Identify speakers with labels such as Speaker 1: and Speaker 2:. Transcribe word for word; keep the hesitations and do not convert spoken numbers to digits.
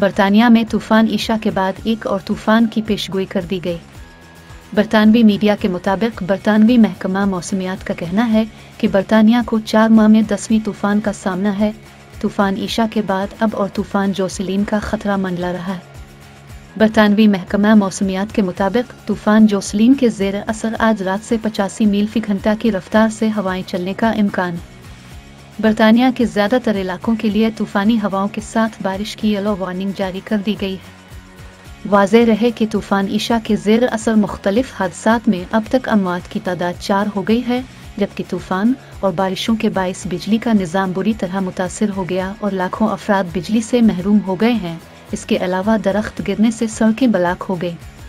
Speaker 1: बरतानिया में तूफान ईशा के बाद एक और तूफान की पेशगोई कर दी गई। बरतानवी मीडिया के मुताबिक बरतानवी महकमा मौसमियात का कहना है कि बरतानिया को चार माह में दसवीं तूफान का सामना है। तूफान ईशा के बाद अब और तूफान जोसेलिन का खतरा मंडला रहा है। बरतानवी महकमा मौसमियात के मुताबिक तूफान जोसेलिन के ज़ेर असर आज रात से पचासी मील फी घंटा की रफ्तार से हवाएं चलने का इम्कान है। बरतानिया के ज़्यादातर इलाकों के लिए तूफ़ानी हवाओं के साथ बारिश की येलो वार्निंग जारी कर दी गई है। वाज़ेह रहे कि तूफ़ान ईशा के ज़ेर असर मुख्तलिफ हादसात में अब तक अमवात की तादाद चार हो गई है, जबकि तूफ़ान और बारिशों के बाइस बिजली का निज़ाम बुरी तरह मुतासिर हो गया और लाखों अफराद बिजली से महरूम हो गए हैं। इसके अलावा दरख्त गिरने से सड़कें ब्लॉक हो गई।